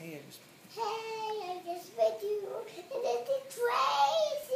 Hey, I just met you, and it's crazy.